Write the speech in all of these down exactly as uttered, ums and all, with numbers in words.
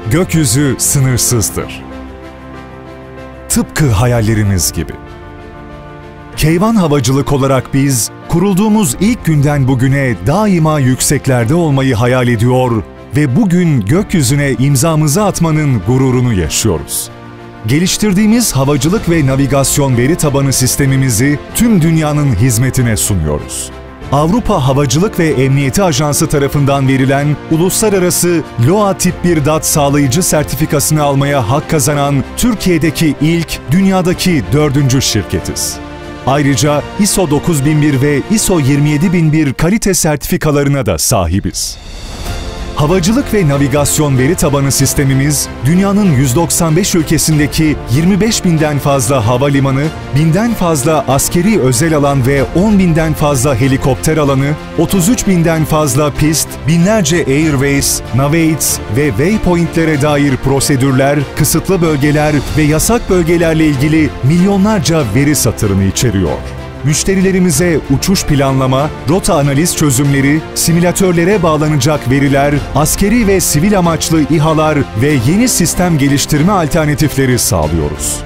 Gökyüzü sınırsızdır. Tıpkı hayallerimiz gibi. Keyvan Havacılık olarak biz, kurulduğumuz ilk günden bugüne daima yükseklerde olmayı hayal ediyor ve bugün gökyüzüne imzamızı atmanın gururunu yaşıyoruz. Geliştirdiğimiz havacılık ve navigasyon veri tabanı sistemimizi tüm dünyanın hizmetine sunuyoruz. Avrupa Havacılık ve Emniyeti Ajansı tarafından verilen uluslararası L O A Tip bir D A T sağlayıcı sertifikasını almaya hak kazanan Türkiye'deki ilk, dünyadaki dördüncü şirketiz. Ayrıca I S O dokuz bin bir ve I S O yirmi yedi bin bir kalite sertifikalarına da sahibiz. Havacılık ve navigasyon veri tabanı sistemimiz, dünyanın yüz doksan beş ülkesindeki yirmi beş binden fazla havalimanı, binden fazla askeri özel alan ve on binden fazla helikopter alanı, otuz üç binden fazla pist, binlerce airways, navates ve waypointlere dair prosedürler, kısıtlı bölgeler ve yasak bölgelerle ilgili milyonlarca veri satırını içeriyor. Müşterilerimize uçuş planlama, rota analiz çözümleri, simülatörlere bağlanacak veriler, askeri ve sivil amaçlı İHA'lar ve yeni sistem geliştirme alternatifleri sağlıyoruz.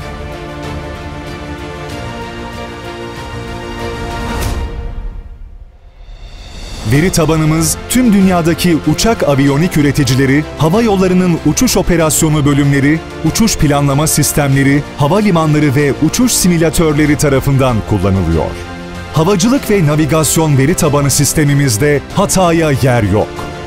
Veri tabanımız, tüm dünyadaki uçak aviyonik üreticileri, hava yollarının uçuş operasyonu bölümleri, uçuş planlama sistemleri, havalimanları ve uçuş simülatörleri tarafından kullanılıyor. Havacılık ve navigasyon veri tabanı sistemimizde hataya yer yok.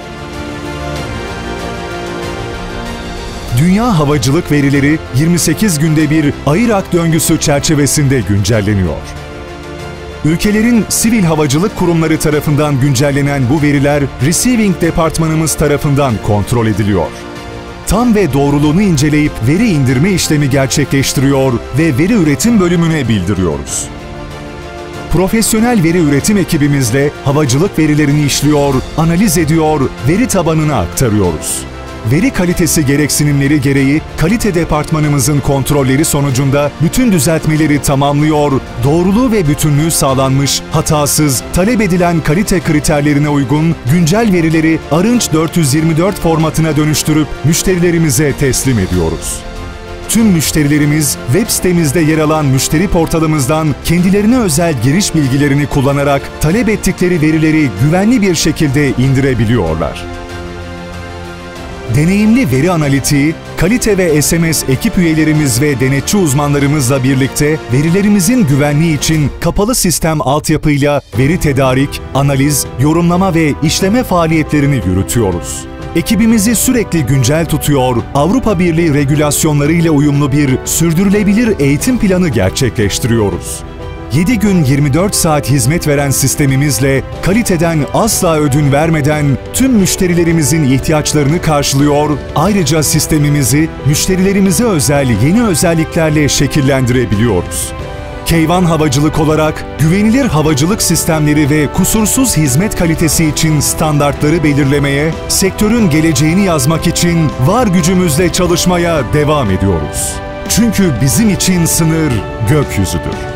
Dünya havacılık verileri yirmi sekiz günde bir A I R A K döngüsü çerçevesinde güncelleniyor. Ülkelerin sivil havacılık kurumları tarafından güncellenen bu veriler, Receiving Departmanımız tarafından kontrol ediliyor. Tam ve doğruluğunu inceleyip veri indirme işlemi gerçekleştiriyor ve veri üretim bölümüne bildiriyoruz. Profesyonel veri üretim ekibimizle havacılık verilerini işliyor, analiz ediyor, veri tabanına aktarıyoruz. Veri kalitesi gereksinimleri gereği kalite departmanımızın kontrolleri sonucunda bütün düzeltmeleri tamamlıyor, doğruluğu ve bütünlüğü sağlanmış, hatasız, talep edilen kalite kriterlerine uygun güncel verileri Arınç dört yüz yirmi dört formatına dönüştürüp müşterilerimize teslim ediyoruz. Tüm müşterilerimiz web sitemizde yer alan müşteri portalımızdan kendilerine özel giriş bilgilerini kullanarak talep ettikleri verileri güvenli bir şekilde indirebiliyorlar. Deneyimli veri analitiği, kalite ve S M S ekip üyelerimiz ve denetçi uzmanlarımızla birlikte verilerimizin güvenliği için kapalı sistem altyapıyla veri tedarik, analiz, yorumlama ve işleme faaliyetlerini yürütüyoruz. Ekibimizi sürekli güncel tutuyor, Avrupa Birliği regülasyonlarıyla uyumlu bir sürdürülebilir eğitim planı gerçekleştiriyoruz. yedi gün yirmi dört saat hizmet veren sistemimizle kaliteden asla ödün vermeden tüm müşterilerimizin ihtiyaçlarını karşılıyor, ayrıca sistemimizi müşterilerimize özel yeni özelliklerle şekillendirebiliyoruz. Keyvan Havacılık olarak güvenilir havacılık sistemleri ve kusursuz hizmet kalitesi için standartları belirlemeye, sektörün geleceğini yazmak için var gücümüzle çalışmaya devam ediyoruz. Çünkü bizim için sınır gökyüzüdür.